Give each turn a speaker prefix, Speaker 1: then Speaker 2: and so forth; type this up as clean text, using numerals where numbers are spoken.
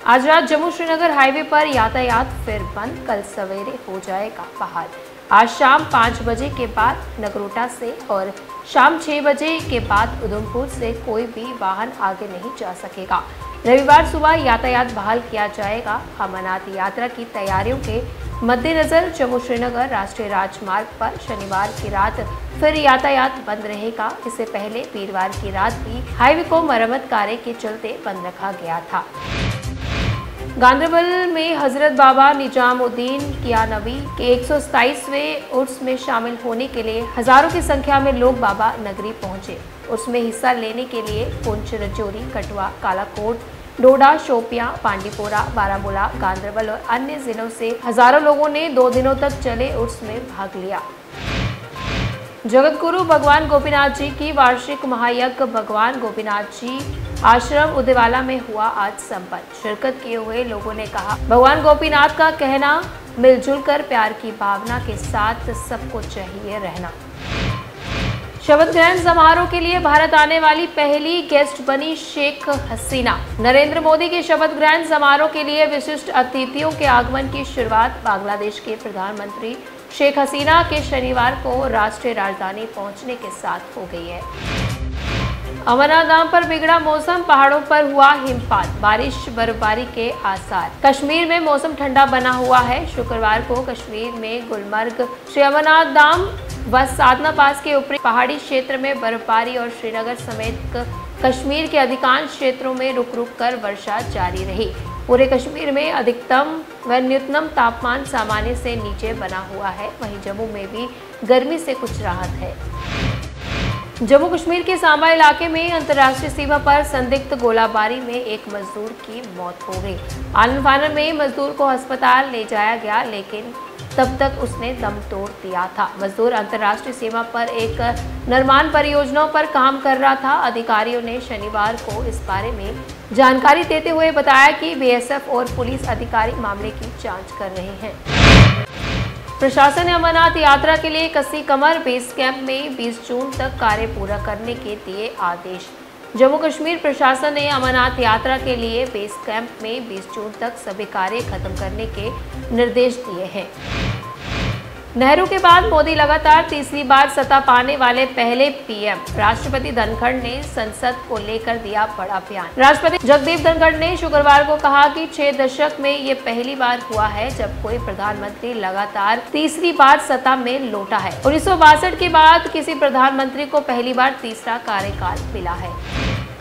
Speaker 1: आज रात जम्मू श्रीनगर हाईवे पर यातायात फिर बंद, कल सवेरे हो जाएगा बहाल। आज शाम 5 बजे के बाद नगरोटा से और शाम 6 बजे के बाद उधमपुर से कोई भी वाहन आगे नहीं जा सकेगा। रविवार सुबह यातायात बहाल किया जाएगा। अमरनाथ यात्रा की तैयारियों के मद्देनजर जम्मू श्रीनगर राष्ट्रीय राजमार्ग पर शनिवार की रात फिर यातायात बंद रहेगा। इससे पहले वीरवार की रात भी हाईवे को मरम्मत कार्य के चलते बंद रखा गया था। गांधरबल में हजरत बाबा निजामुद्दीन कियानवी के 127वें उर्स में शामिल होने के लिए हजारों की संख्या में लोग बाबा नगरी पहुंचे। उर्स में हिस्सा लेने के लिए पुंछ, रजौरी, कठुआ, कालाकोट, डोडा, शोपियां, बांडीपोरा, बारामूला, गांधरबल और अन्य जिलों से हजारों लोगों ने 2 दिनों तक चले उर्स में भाग लिया। जगत गुरु भगवान गोपीनाथ जी की वार्षिक महायज्ञ भगवान गोपीनाथ जी आश्रम उदेवाला में हुआ आज संपन्न। शिरकत किए हुए लोगों ने कहा, भगवान गोपीनाथ का कहना, मिलजुल कर प्यार की भावना के साथ सबको चाहिए रहना। शपथ ग्रहण समारोह के लिए भारत आने वाली पहली गेस्ट बनी शेख हसीना। नरेंद्र मोदी के शपथ ग्रहण समारोह के लिए विशिष्ट अतिथियों के आगमन की शुरुआत बांग्लादेश के प्रधानमंत्री शेख हसीना के शनिवार को राष्ट्रीय राजधानी पहुंचने के साथ हो गई है। अमरनाथ धाम पर बिगड़ा मौसम, पहाड़ों पर हुआ हिमपात, बारिश बर्फबारी के आसार। कश्मीर में मौसम ठंडा बना हुआ है। शुक्रवार को कश्मीर में गुलमर्ग, श्री अमरनाथ धाम व साधना पास के ऊपरी पहाड़ी क्षेत्र में बर्फबारी और श्रीनगर समेत कश्मीर के अधिकांश क्षेत्रों में रुक रुक कर वर्षा जारी रही। पूरे कश्मीर में अधिकतम व न्यूनतम तापमान सामान्य से नीचे बना हुआ है। वहीं जम्मू में भी गर्मी से कुछ राहत है। जम्मू कश्मीर के सांबा इलाके में अंतर्राष्ट्रीय सीमा पर संदिग्ध गोलाबारी में एक मजदूर की मौत हो गई। आनन फानन में मजदूर को अस्पताल ले जाया गया, लेकिन तब तक उसने दम तोड़ दिया था। मजदूर अंतर्राष्ट्रीय सीमा पर एक निर्माण परियोजना पर काम कर रहा था। अधिकारियों ने शनिवार को इस बारे में जानकारी देते हुए बताया कि बीएसएफ और पुलिस अधिकारी मामले की जांच कर रहे हैं। प्रशासन ने अमरनाथ यात्रा के लिए कसी कमर, बेस कैंप में 20 जून तक कार्य पूरा करने के दिए आदेश। जम्मू कश्मीर प्रशासन ने अमरनाथ यात्रा के लिए बेस कैंप में 20 जून तक सभी कार्य खत्म करने के निर्देश दिए हैं। नेहरू के बाद मोदी लगातार तीसरी बार सत्ता पाने वाले पहले पीएम। राष्ट्रपति धनखड़ ने संसद को लेकर दिया बड़ा बयान। राष्ट्रपति जगदीप धनखड़ ने शुक्रवार को कहा कि 6 दशक में ये पहली बार हुआ है जब कोई प्रधानमंत्री लगातार तीसरी बार सत्ता में लौटा है। 1962 के बाद किसी प्रधानमंत्री को पहली बार तीसरा कार्यकाल मिला है।